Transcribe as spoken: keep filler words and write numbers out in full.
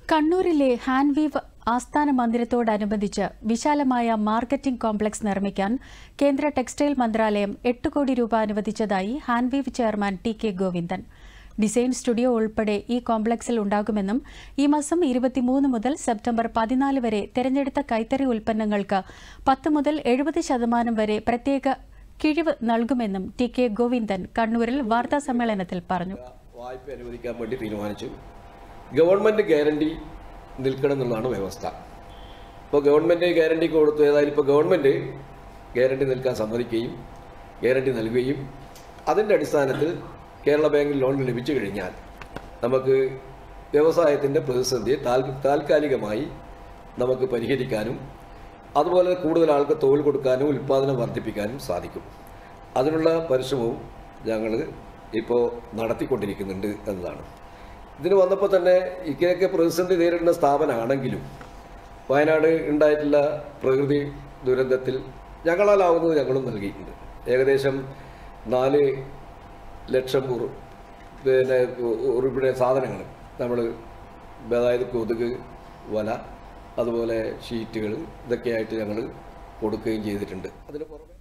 കണ്ണൂരിലെ ഹാൻവീവ് ആസ്ഥാന മന്ദിരത്തോടനുബന്ധിച്ച് വിശാലമായ മാർക്കറ്റിംഗ് കോംപ്ലക്സ് നിർമ്മിക്കാൻ കേന്ദ്ര ടെക്സ്റ്റൈൽ മന്ത്രാലയം എട്ട് കോടി രൂപ അനുവദിച്ചതായി Hanveev chairman T K Govindan. Design studio ഉൾപ്പെടെ ഈ കോംപ്ലക്സിൽ ഉണ്ടാകുമെന്നും ഈ മാസം ഇരുപത്തിമൂന്ന് മുതൽ സെപ്റ്റംബർ പതിനാല് വരെ തെരഞ്ഞെടുത്ത കൈത്തറി ഉൽപ്പന്നങ്ങൾക്ക് പത്ത് മുതൽ എഴുപത് ശതമാനം വരെ പ്രത്യേക കിഴിവ് നൽകുമെന്നും ടി കെ ഗോവിന്ദൻ കണ്ണൂരിൽ വാർത്താസമ്മേളനത്തിൽ പറഞ്ഞു. വായ്പ അനുവദിക്കാൻ വേണ്ടി തീരുമാനിച്ചു. ഗവൺമെന്റ് ഗ്യാരണ്ടി നിൽക്കണം എന്നുള്ളതാണ് വ്യവസ്ഥ. ഇപ്പോൾ ഗവൺമെന്റ് ഗ്യാരണ്ടി കൊടുത്തു. ഏതായാലും ഇപ്പോൾ ഗവൺമെന്റ് ഗ്യാരണ്ടി നിൽക്കാൻ സമ്മതിക്കുകയും ഗ്യാരണ്ടി നൽകുകയും അതിൻ്റെ അടിസ്ഥാനത്തിൽ കേരള ബാങ്കിൽ ലോൺ ലഭിച്ചു കഴിഞ്ഞാൽ നമുക്ക് വ്യവസായത്തിൻ്റെ പ്രതിസന്ധിയെ താൽക്കാലികമായി നമുക്ക് പരിഹരിക്കാനും അതുപോലെ കൂടുതൽ ആൾക്ക് തൊഴിൽ കൊടുക്കാനും ഉൽപ്പാദനം വർദ്ധിപ്പിക്കാനും സാധിക്കും. അതിനുള്ള പരിശ്രമവും ഞങ്ങൾ ഇപ്പോൾ നടത്തിക്കൊണ്ടിരിക്കുന്നുണ്ട് എന്നതാണ്. ഇതിന് വന്നപ്പോൾ തന്നെ ഇക്കയൊക്കെ പ്രതിസന്ധി നേരിടുന്ന സ്ഥാപനമാണെങ്കിലും വയനാട് ഉണ്ടായിട്ടുള്ള പ്രകൃതി ദുരന്തത്തിൽ ഞങ്ങളാലാവുന്നത് ഞങ്ങളും നൽകിയിട്ടുണ്ട്. ഏകദേശം നാല് ലക്ഷം പിന്നെ ഉറുപ്പിയുടെ സാധനങ്ങൾ നമ്മൾ, അതായത് കൊതുക് വല അതുപോലെ ഷീറ്റുകൾ ഇതൊക്കെയായിട്ട് ഞങ്ങൾ കൊടുക്കുകയും ചെയ്തിട്ടുണ്ട്. അതിന് പുറമെ